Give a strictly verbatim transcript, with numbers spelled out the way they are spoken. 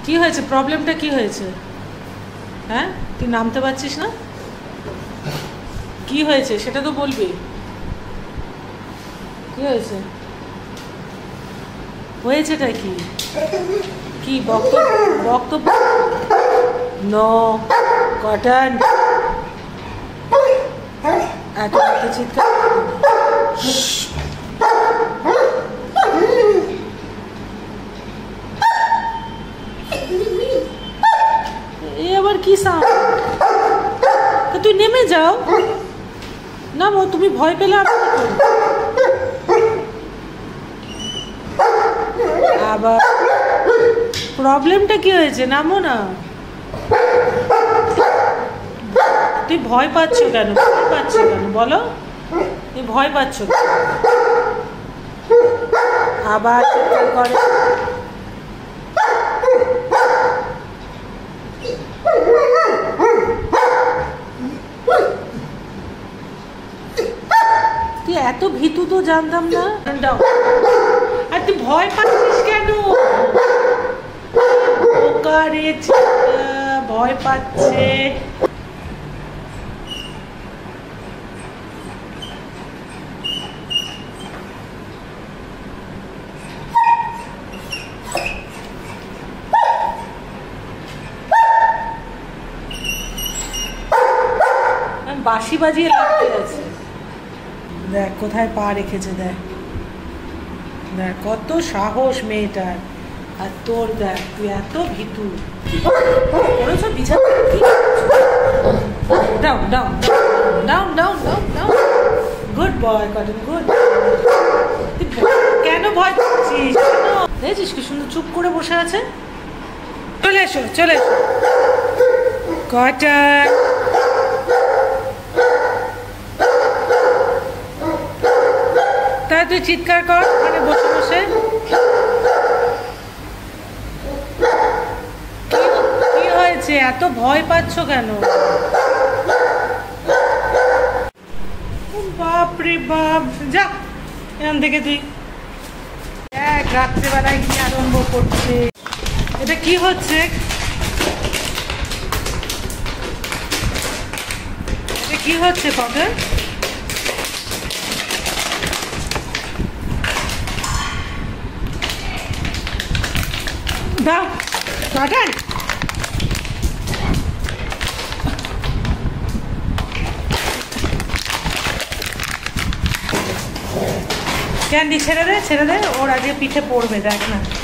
কি হয়েছে? প্রবলেমটা কি হয়েছে? হ্যাঁ, তুই নামতে পারছিস না? কি হয়েছে সেটা তো বলবি। কি হয়েছে? হয়েছেটা কি? কি বক্তব্য? বক্তব্য নো কটন এত এত চিৎকার। এ আবার কি সাউন্ড? তুই নেমে যাও না, তুমি ভয় পেলে আবার প্রবলেমটা কি হয়েছে? নামো না। তুই ভয় পাচ্ছ কেন? ভয় পাচ্ছ কেন বলো? তুই ভয় পাচ্ছ আবার চিৎকার করে। তুই এত ভীতু তো জানতাম না। আর তুই ভয় পাচ্ছিস কেন? ভয় পাচ্ছে। বাঁশি বাজিয়ে লাগতে আছে। দেখ কোথায় পা রেখেছে, দেখ দেখ কত সাহস মেয়েটার। আর তোর দেখ, তুই এত ভীতু করেছ বিছানা। Down down down down down down good boy cotton, good. কেন ভয় পাচ্ছিস? দেখছিস কি সুন্দর চুপ করে বসে আছে। চলে এসো চলে এসো কটন। তাই তুই চিৎকার কর মানে বসে বসে। কি হয়েছে? এত ভয় পাচ্ছ কেন? বাপরে বাপ, যা এখান থেকে তুই। এক রাত্রেবেলায় কি আরম্ভ করছে? এটা কি হচ্ছে? এটা কি হচ্ছে কটন? দাও কটন। ক্যান্ডি ছেড়ে দে ছেড়ে দে, ওর আজকে পিঠে পড়বে, দেখ না।